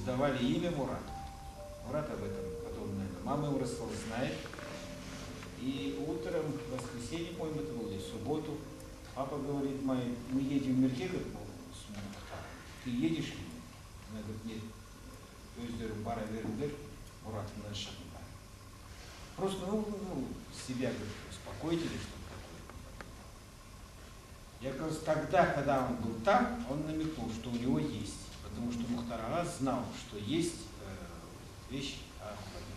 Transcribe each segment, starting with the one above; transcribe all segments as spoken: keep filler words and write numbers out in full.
давали имя Мурат. Мурат об этом потом, наверное, мама его рассказала, знает. И утром, в воскресенье, по-моему, это было, или в субботу, папа говорит, маме, мы едем в Мерке, как с Мухтаром. Ты едешь ли? Она говорит, нет. То есть, говорю, бара верндер, Мурат, на шаг. Просто, ну, ну, себя, говорит, успокойте или что-то такое. Я говорю, тогда, когда он был там, он намекнул, что у него есть. Потому что Мухтар ага знал, что есть э, вещи о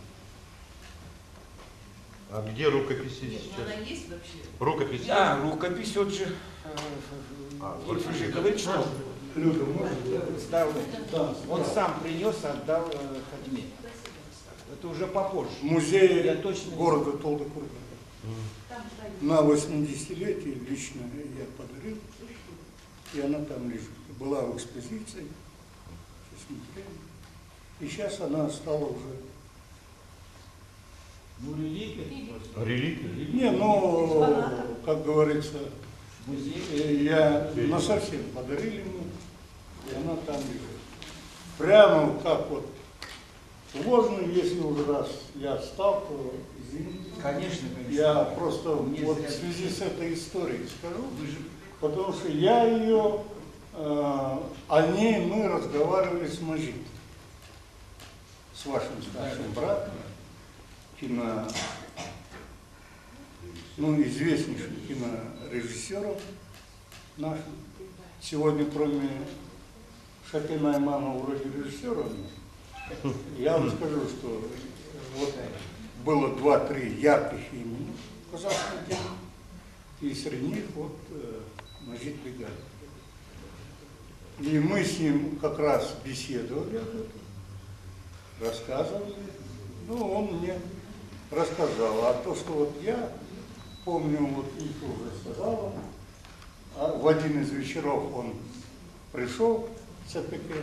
А где рукописи Нет, сейчас? она есть вообще? Рукописи? Да, рукопись, вот же, э, а, Ильф же говорит, что Люда, может? сдал, Да, он да. сам принес, отдал э, Хадме. Это уже попозже. Музей Я точно не города Талдыкургана. На восьмидесятилетие лично я подарил, и она там лежит. Была в экспозиции, и сейчас она стала уже... Ну, реликвия. Реликвия? Не, ну, как говорится, Музей. я насовсем подарили ему, и она там лежит. Прямо как вот сложно, если уже раз я встал, то извините. Конечно, конечно. Я просто Мне вот зря в связи с этой историей скажу, Вы же... потому что я ее, э, о ней мы разговаривали с Маджид, с вашим старшим братом, кино, ну, известнейшим кинорежиссером нашим. Сегодня, кроме Шакина Аймана, вроде режиссера, я вам скажу, что вот было два-три ярких имени в казахском кино, и среди них вот э, Маджид Бегалов. И мы с ним как раз беседовали об этом, рассказывали. Ну, он мне рассказал. А то, что вот я помню, вот Ильф уже сказал, а в один из вечеров он пришел в ЦПК,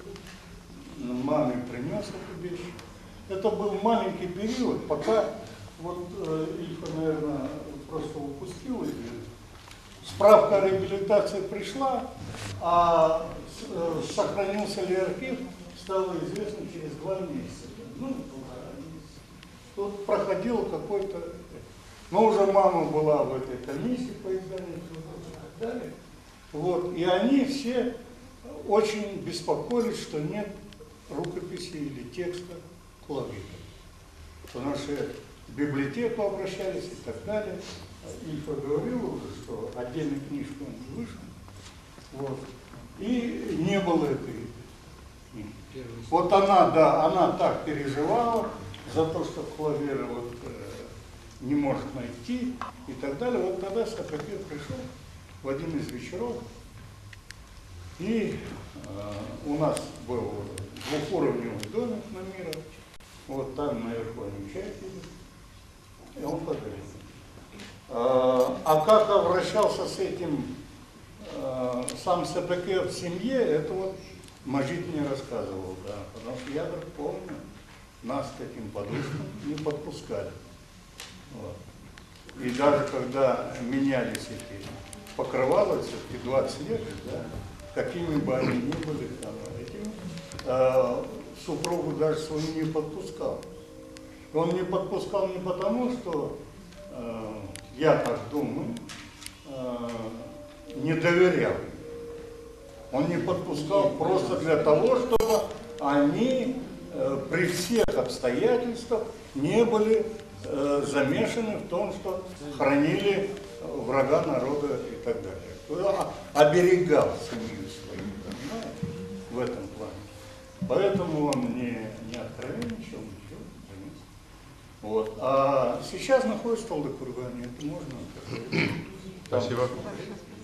маме принес эту вещь. Это был маленький период, пока вот э, Ильфа, наверное, просто упустил ее. Справка о реабилитации пришла, а э, сохранился ли архив, стало известно через два месяца. Ну, полтора месяца. Тут проходило какой-то... Но уже мама была в этой комиссии по изданию и так далее. Вот. И они все очень беспокоились, что нет рукописи или текста Кулагина. Потому что в библиотеку обращались и так далее. Ильфа говорил уже, что отдельной книжки он не вышел. Вот. И не было этой книги. Вот она, да, она так переживала за то, что Клавера вот, э, не может найти и так далее. Вот тогда Сапакир пришел в один из вечеров, и э, у нас был двухуровневый домик на Мира, вот там наверху они чай пили, и он подарил. А, а как обращался с этим э, сам Сапакир в семье, это вот Маджид мне рассказывал, да, потому что я так помню, нас к этим подушкам не подпускали. Вот. И даже когда менялись эти покрывала, все-таки двадцать лет, да, какими бы они ни были там, этими, э, супругу даже свою не подпускал. Он не подпускал не потому, что э, я так думаю, э, не доверял. Он не подпускал просто для того, чтобы они э, при всех обстоятельствах не были э, замешаны в том, что хранили врага народа и так далее. Оберегал семью свою, понимаете, в этом плане. Поэтому он не, не откровенничал, ничего. Вот. А сейчас находится в Талдыкургане, это можно. Спасибо.